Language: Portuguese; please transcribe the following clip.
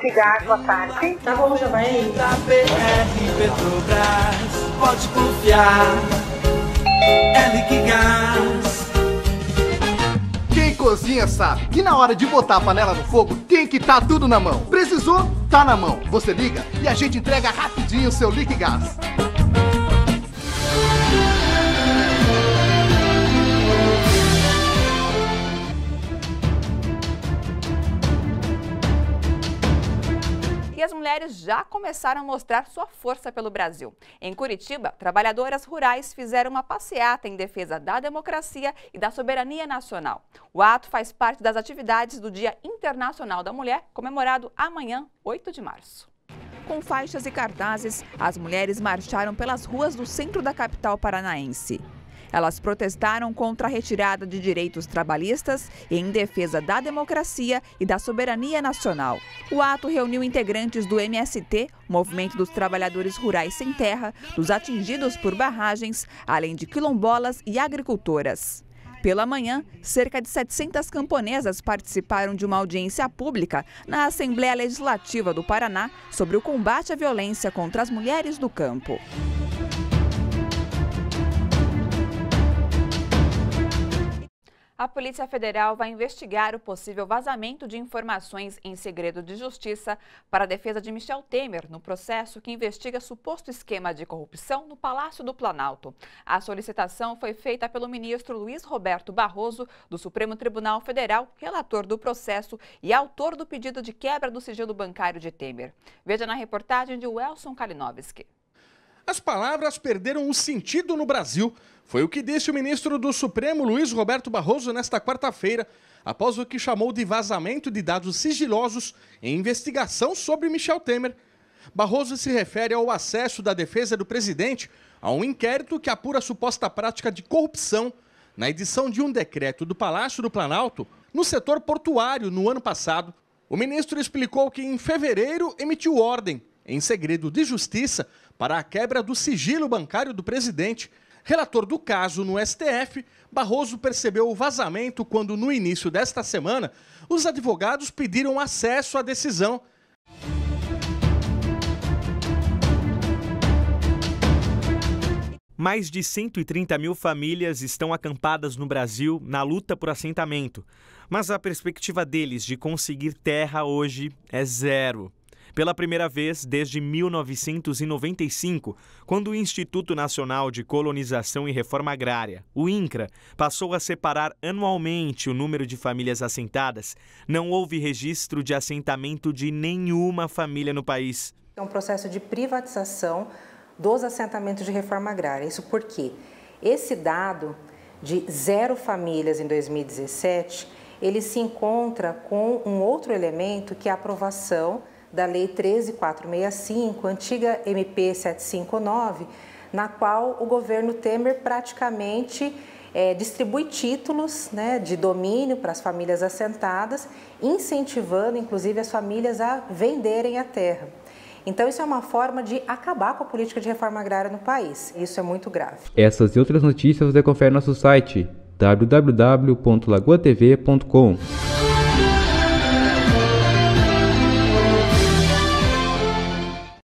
LIC Gás, boa tarde. Tá bom, já vai aí. Da BR Petrobras, pode confiar. LIC Gás. Quem cozinha sabe que na hora de botar a panela no fogo tem que estar tudo na mão. Precisou? Tá na mão. Você liga e a gente entrega rapidinho o seu LIC Gás. E as mulheres já começaram a mostrar sua força pelo Brasil. Em Curitiba, trabalhadoras rurais fizeram uma passeata em defesa da democracia e da soberania nacional. O ato faz parte das atividades do Dia Internacional da Mulher, comemorado amanhã, 8 de março. Com faixas e cartazes, as mulheres marcharam pelas ruas do centro da capital paranaense. Elas protestaram contra a retirada de direitos trabalhistas e em defesa da democracia e da soberania nacional. O ato reuniu integrantes do MST, Movimento dos Trabalhadores Rurais Sem Terra, dos atingidos por barragens, além de quilombolas e agricultoras. Pela manhã, cerca de 700 camponesas participaram de uma audiência pública na Assembleia Legislativa do Paraná sobre o combate à violência contra as mulheres do campo. A Polícia Federal vai investigar o possível vazamento de informações em segredo de justiça para a defesa de Michel Temer no processo que investiga suposto esquema de corrupção no Palácio do Planalto. A solicitação foi feita pelo ministro Luiz Roberto Barroso, do Supremo Tribunal Federal, relator do processo e autor do pedido de quebra do sigilo bancário de Temer. Veja na reportagem de Welson Kalinowski. As palavras perderam o sentido no Brasil. Foi o que disse o ministro do Supremo, Luiz Roberto Barroso, nesta quarta-feira, após o que chamou de vazamento de dados sigilosos em investigação sobre Michel Temer. Barroso se refere ao acesso da defesa do presidente a um inquérito que apura a suposta prática de corrupção na edição de um decreto do Palácio do Planalto no setor portuário no ano passado. O ministro explicou que em fevereiro emitiu ordem, em segredo de justiça, para a quebra do sigilo bancário do presidente. Relator do caso no STF, Barroso percebeu o vazamento quando, no início desta semana, os advogados pediram acesso à decisão. Mais de 130 mil famílias estão acampadas no Brasil na luta por assentamento, mas a perspectiva deles de conseguir terra hoje é zero. Pela primeira vez desde 1995, quando o Instituto Nacional de Colonização e Reforma Agrária, o INCRA, passou a separar anualmente o número de famílias assentadas, não houve registro de assentamento de nenhuma família no país. É um processo de privatização dos assentamentos de reforma agrária. Isso porque esse dado de 0 famílias em 2017, ele se encontra com um outro elemento que é a aprovação da Lei 13.465, antiga MP 759, na qual o governo Temer praticamente distribui títulos, de domínio para as famílias assentadas, incentivando inclusive as famílias a venderem a terra. Então isso é uma forma de acabar com a política de reforma agrária no país. Isso é muito grave. Essas e outras notícias você confere no nosso site www.lagoatv.com.